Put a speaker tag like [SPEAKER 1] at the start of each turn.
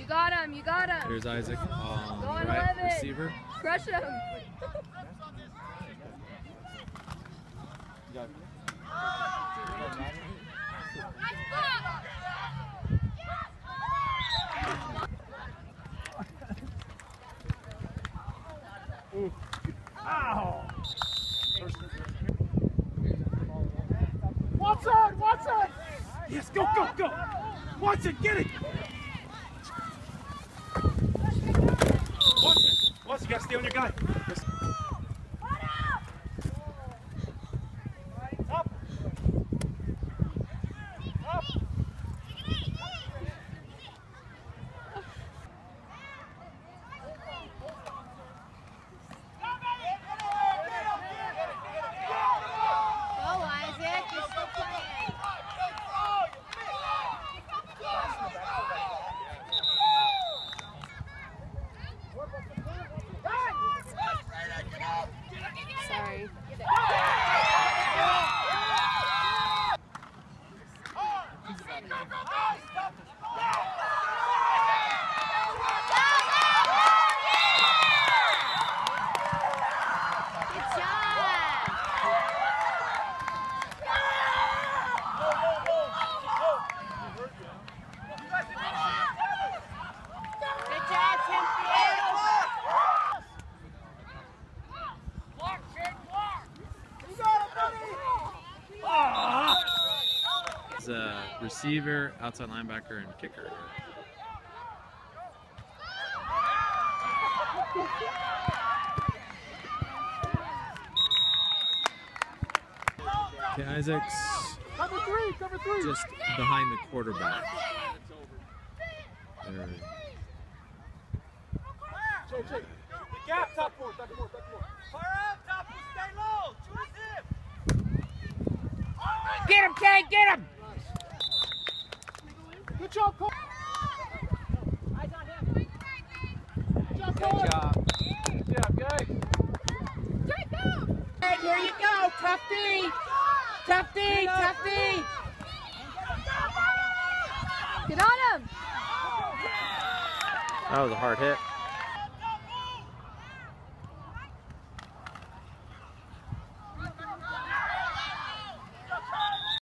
[SPEAKER 1] You got him. You got him.
[SPEAKER 2] There's Isaac on the
[SPEAKER 1] on
[SPEAKER 2] right
[SPEAKER 1] 11.
[SPEAKER 2] receiver.
[SPEAKER 1] Crush him.
[SPEAKER 3] Ow! Watson! Watson! Yes, go, go, go! Watson, get it! Watson, you gotta stay on your guy. Up! Up!
[SPEAKER 1] Sorry.
[SPEAKER 2] Receiver, outside linebacker, and kicker. Okay, Isaac's
[SPEAKER 3] Cover three!
[SPEAKER 2] just behind the quarterback. There.
[SPEAKER 3] Jay. The gap, top four. Fire up, top four, stay low. Choose him.
[SPEAKER 4] Get him, Jay, get him!
[SPEAKER 3] Good job, Cole.
[SPEAKER 4] Eyes on him.
[SPEAKER 3] Good job, Cole. Good job. Good job, guys.
[SPEAKER 4] Hey, here you go, tough D. Tough D, tough D.
[SPEAKER 1] Get on him.
[SPEAKER 2] That was a hard hit.